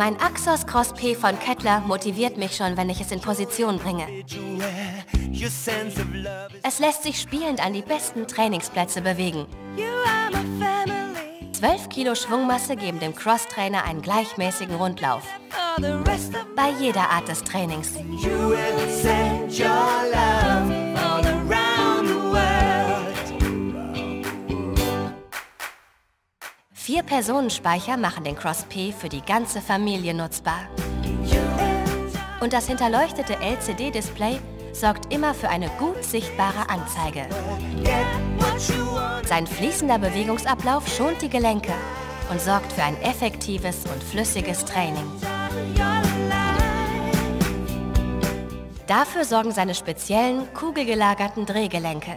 Mein Axos Cross P von Kettler motiviert mich schon, wenn ich es in Position bringe. Es lässt sich spielend an die besten Trainingsplätze bewegen. 12 Kilo Schwungmasse geben dem Cross-Trainer einen gleichmäßigen Rundlauf. Bei jeder Art des Trainings. 4 Personenspeicher machen den Cross P für die ganze Familie nutzbar. Und das hinterleuchtete LCD-Display sorgt immer für eine gut sichtbare Anzeige. Sein fließender Bewegungsablauf schont die Gelenke und sorgt für ein effektives und flüssiges Training. Dafür sorgen seine speziellen, kugelgelagerten Drehgelenke.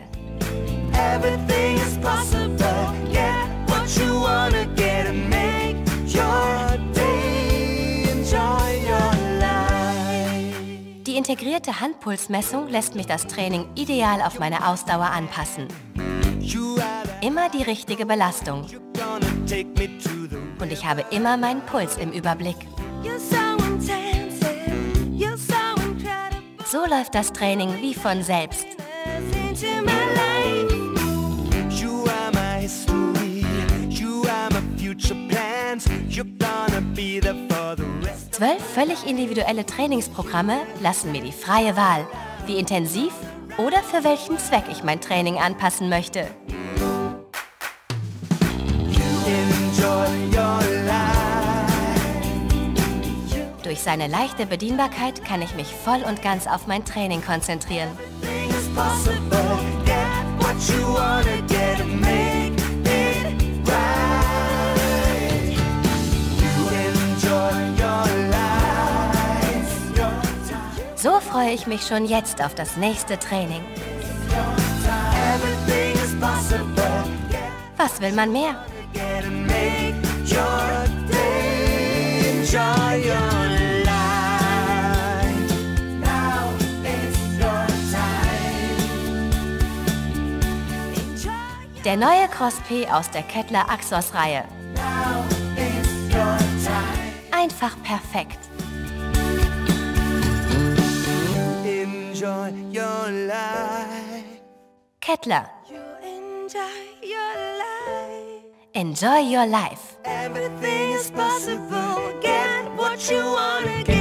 Die integrierte Handpulsmessung lässt mich das Training ideal auf meine Ausdauer anpassen. Immer die richtige Belastung. Und ich habe immer meinen Puls im Überblick. So läuft das Training wie von selbst. 12 völlig individuelle Trainingsprogramme lassen mir die freie Wahl, wie intensiv oder für welchen Zweck ich mein Training anpassen möchte. Durch seine leichte Bedienbarkeit kann ich mich voll und ganz auf mein Training konzentrieren. So freue ich mich schon jetzt auf das nächste Training. Was will man mehr? Der neue Cross P aus der Kettler Axos-Reihe. Einfach perfekt. Enjoy your life. Kettler. Enjoy your life. Everything is possible. Get what you wanna get.